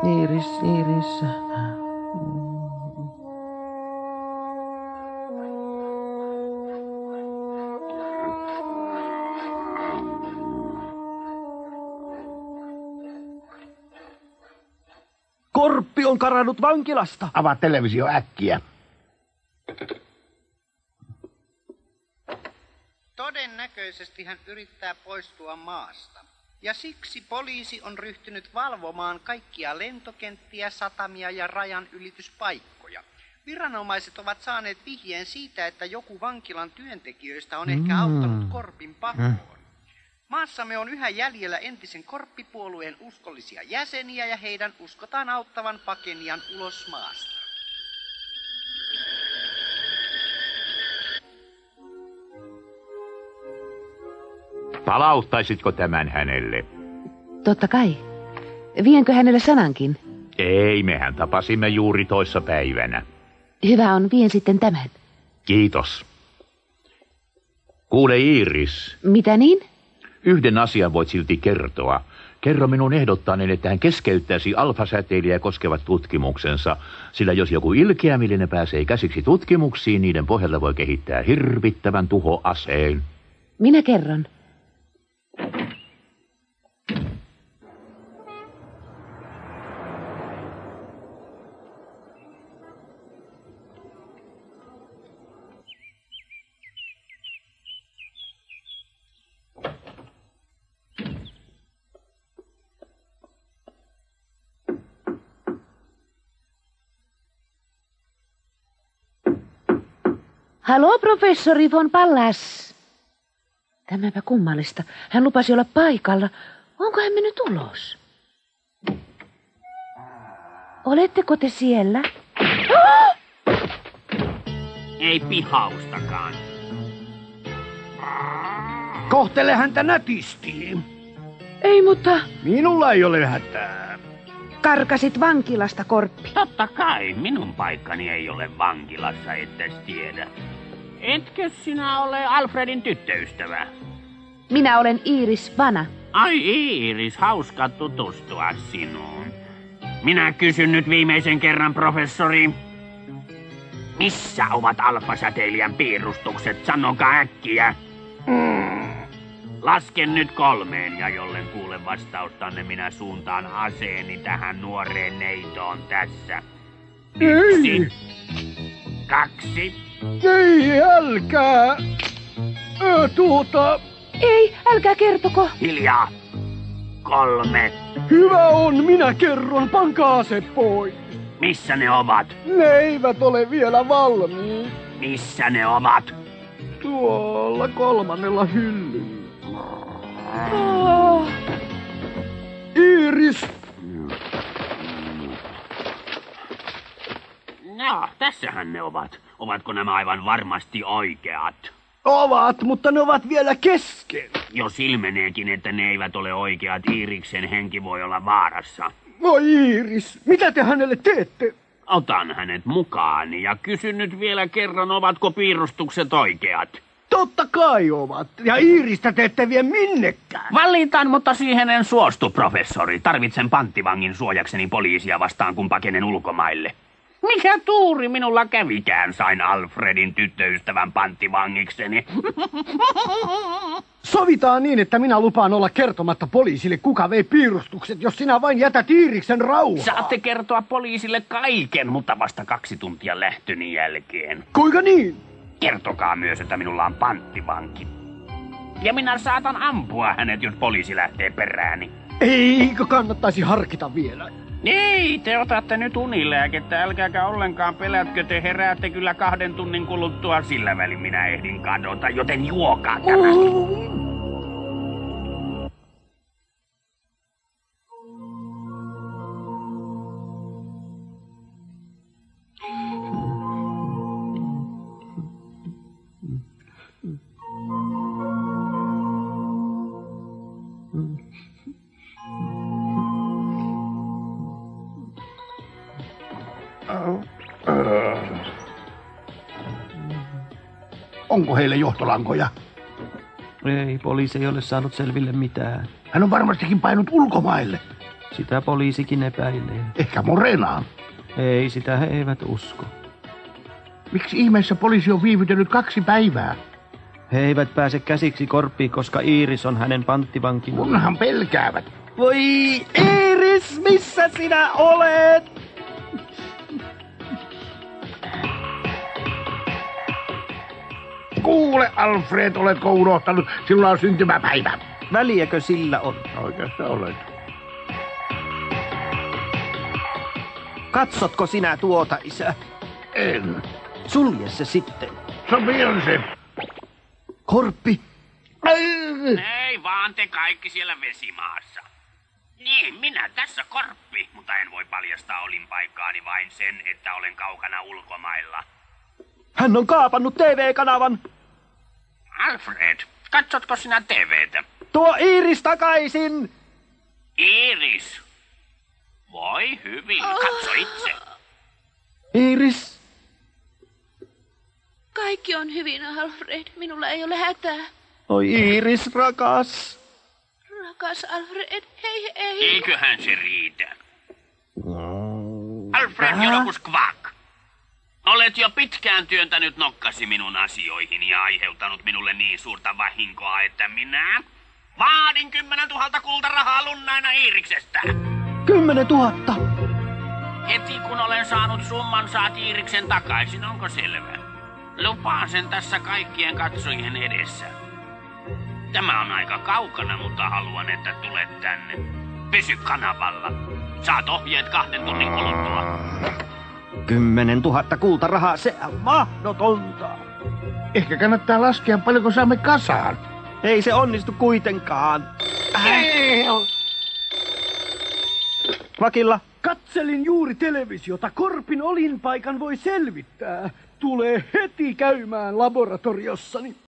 Iiris, Iiris. Korppi on karannut vankilasta. Avaa televisio äkkiä. Todennäköisesti hän yrittää poistua maasta. Ja siksi poliisi on ryhtynyt valvomaan kaikkia lentokenttiä, satamia ja rajanylityspaikkoja. Viranomaiset ovat saaneet vihjeen siitä, että joku vankilan työntekijöistä on ehkä auttanut Korpin pakoon. Maassamme on yhä jäljellä entisen Korppipuolueen uskollisia jäseniä ja heidän uskotaan auttavan pakenijan ulos maasta. Palauttaisitko tämän hänelle? Totta kai. Vienkö hänelle sanankin? Ei, mehän tapasimme juuri toissa päivänä. Hyvä on, vien sitten tämän. Kiitos. Kuule Iiris. Mitä niin? Yhden asian voit silti kertoa. Kerro minun ehdottaneen, että hän keskeyttäisi alfasäteilijää koskevat tutkimuksensa, sillä jos joku ilkeämillinen pääsee käsiksi tutkimuksiin, niiden pohjalta voi kehittää hirvittävän tuhoaseen. Minä kerron. Haloo, professori von Pallas. Tämäpä kummallista. Hän lupasi olla paikalla. Onko hän mennyt ulos? Oletteko te siellä? Oh! Ei pihaustakaan. Kohtele häntä nätisti. Ei, mutta... Minulla ei ole hätää. Karkasit vankilasta, Korppi. Totta kai, minun paikkani ei ole vankilassa, ettes tiedä. Etkö sinä ole Alfredin tyttöystävä? Minä olen Iiris Vana. Ai Iiris, hauska tutustua sinuun. Minä kysyn nyt viimeisen kerran, professori. Missä ovat alfasäteilijän piirustukset? Sanokaa äkkiä. Lasken nyt 3 ja jollen kuule vastaustanne, minä suuntaan aseeni tähän nuoreen neitoon tässä. 1, 2. Ei, älkää. Ei, älkää kertoko. Hiljaa. 3. Hyvä on, minä kerron, pankaa ase pois. Missä ne ovat? Ne eivät ole vielä valmiit. Missä ne ovat? Tuolla 3. hyllyllä. Iiris! No, tässähän ne ovat. Ovatko nämä aivan varmasti oikeat? Ovat, mutta ne ovat vielä kesken. Jos ilmeneekin, että ne eivät ole oikeat, Iiriksen henki voi olla vaarassa. Oi Iiris, mitä te hänelle teette? Otan hänet mukaani ja kysyn nyt vielä kerran, ovatko piirustukset oikeat? Totta kai ovat. Ja Iiristä te ette vie minnekään. Valitan, mutta siihen en suostu, professori. Tarvitsen panttivangin suojakseni poliisia vastaan, kun pakenen ulkomaille. Mikä tuuri minulla kävikään, sain Alfredin tyttöystävän panttivangikseni. Sovitaan niin, että minä lupaan olla kertomatta poliisille, kuka vei piirustukset, jos sinä vain jätät Iiriksen rauhaan. Saatte kertoa poliisille kaiken, mutta vasta 2 tuntia lähtöni jälkeen. Kuinka niin? Kertokaa myös, että minulla on panttivanki. Ja minä saatan ampua hänet, jos poliisi lähtee perääni. Eikö kannattaisi harkita vielä? Ei, te otatte nyt unilääkettä, älkääkä ollenkaan pelätkö, te heräätte kyllä 2 tunnin kuluttua, sillä välin minä ehdin kadota, joten juokaa tämä. Onko heille johtolankoja? Ei, poliisi ei ole saanut selville mitään. Hän on varmastikin painut ulkomaille. Sitä poliisikin epäilee. Ehkä Morenaan. Ei, sitä he eivät usko. Miksi ihmeessä poliisi on viivytellyt 2 päivää? He eivät pääse käsiksi Korppiin, koska Iiris on hänen panttivankina. Kunhan pelkäävät. Voi Iiris, missä sinä olet? Kuule, Alfred, oletko unohtanut? Sinulla on syntymäpäivä. Väliäkö sillä on? Oikeastaan olet. Katsotko sinä tuota, isä? En. Sulje se sitten. Sopion se. Korppi. Ei vaan te kaikki siellä vesimaassa. Niin, minä tässä Korppi, mutta en voi paljastaa olinpaikkaani vain sen, että olen kaukana ulkomailla. Hän on kaapannut TV-kanavan. Alfred, katsotko sinä TVtä? Tuo Iiris takaisin. Iiris. Voi hyvin, katso itse. Iiris. Kaikki on hyvin, Alfred. Minulla ei ole hätää. Oi Iiris, rakas. Rakas Alfred, hei. Eiköhän se riitä. Alfred Jolokus Kvak. Olet jo pitkään työntänyt nokkasi minun asioihin ja aiheuttanut minulle niin suurta vahinkoa, että minä vaadin 10 000 kultarahaa lunnaina Iiriksestä. 10 000. Heti kun olen saanut summan, saat Iiriksen takaisin, onko selvä? Lupaan sen tässä kaikkien katsojien edessä. Tämä on aika kaukana, mutta haluan, että tulet tänne. Pysy kanavalla. Saat ohjeet 2 tunnin kuluttua. 10 000 kultarahaa, se on mahdotonta. Ehkä kannattaa laskea, paljonko saamme kasaan. Ei se onnistu kuitenkaan. Vakilla. Katselin juuri televisiota. Korpin olinpaikan voi selvittää. Tulee heti käymään laboratoriossani.